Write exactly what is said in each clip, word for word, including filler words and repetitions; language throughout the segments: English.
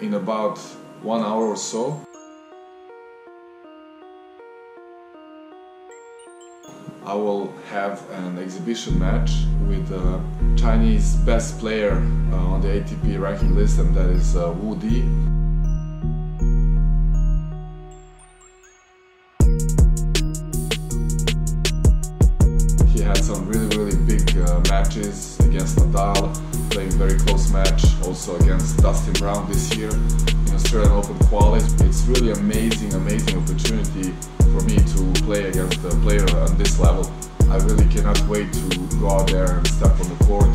in about one hour or so. I will have an exhibition match with the Chinese best player uh, on the A T P ranking list, and that is uh, Wu Di. He had some really really big uh, matches against Nadal, playing very close match also against Dustin Brown this year in Australian Open quali. It's really amazing, amazing opportunity for me to play against a player on this level. I really cannot wait to go out there and step on the court.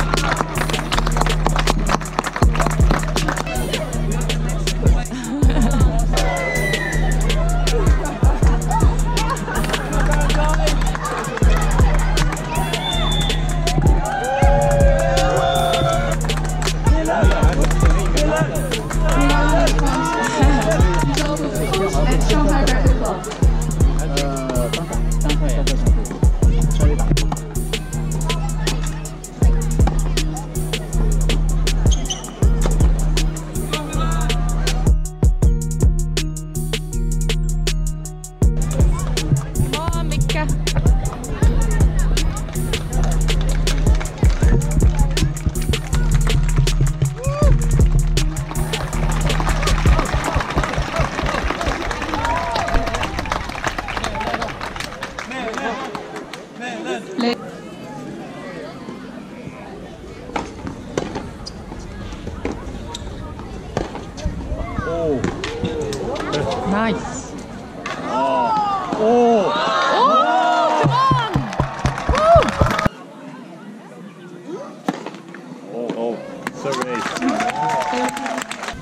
Nice. Oh. Oh. Oh, come on. Woo. Oh, oh, serve ace.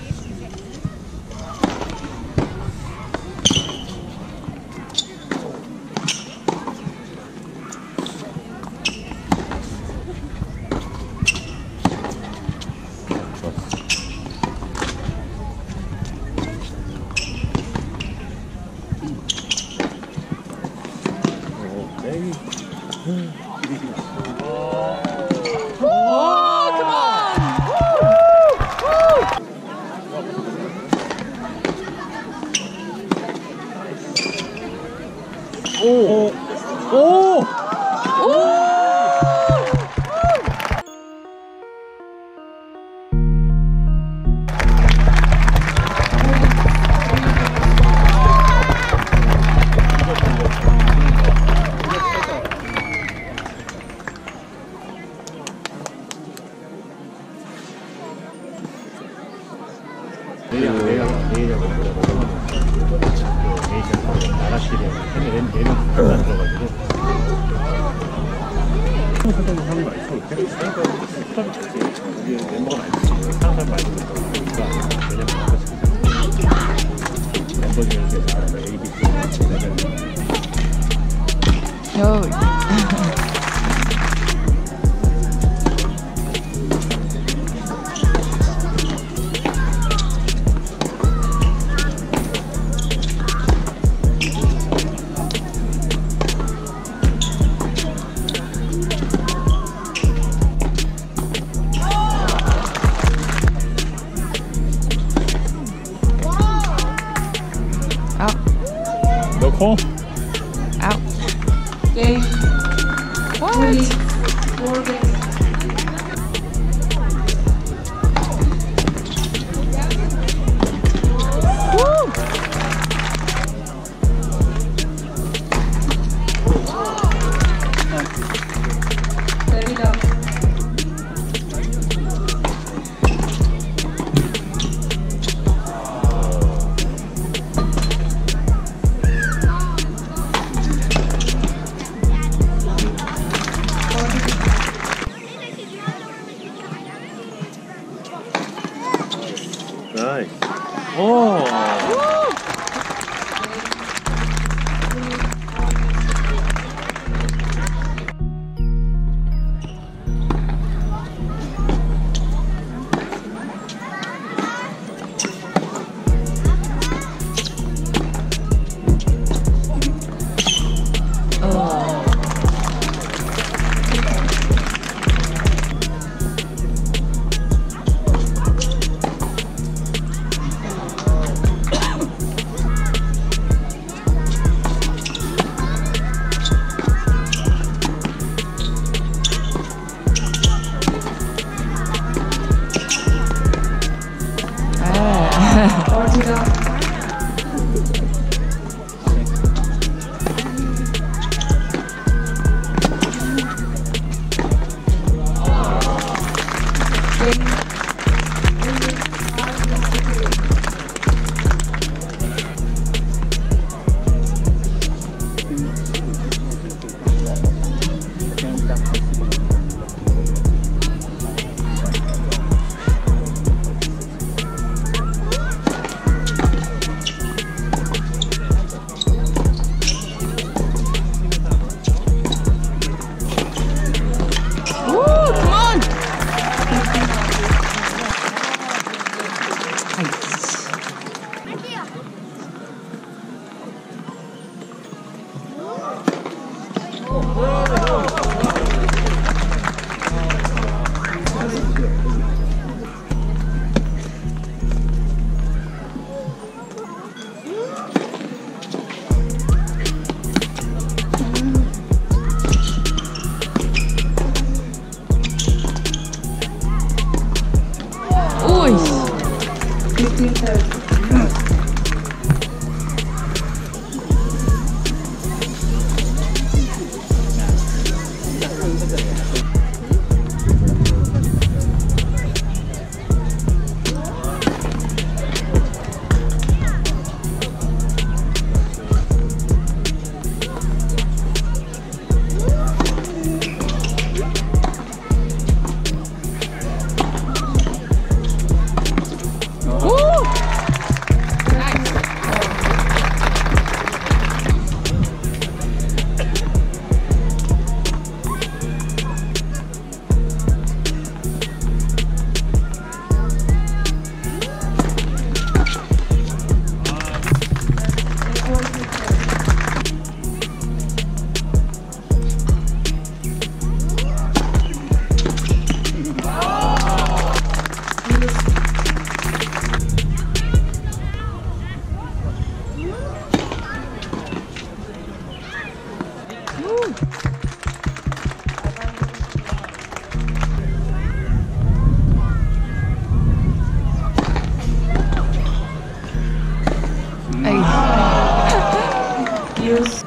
Oh, come on! Oh! Oh! No call? Out. Game. What? Three, four games. Nice. Oh! it up. fifteen thirty. Use.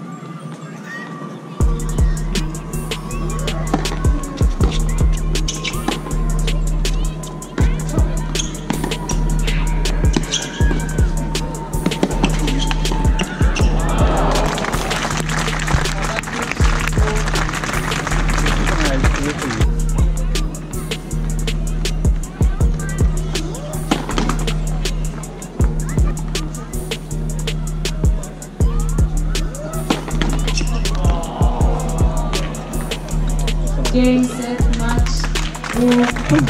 Game, set, match, Woo.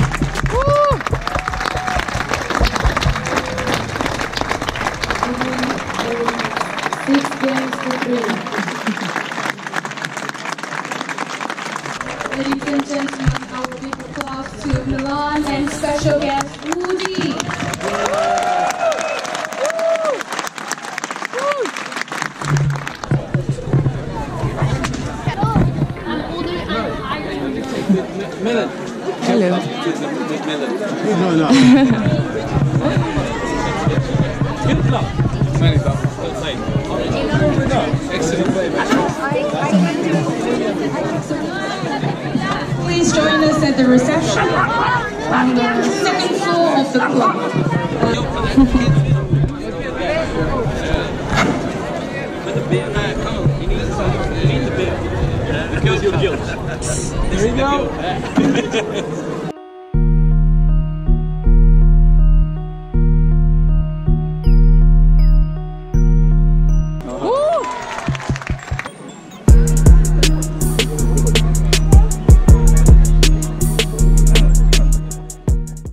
Six games to three. Ladies and gentlemen, our big applause to Milan and special guest Wu Di. Milan. Hello. No, no. Please join us at the reception on the second floor of the club. Because you're guilty. There you go.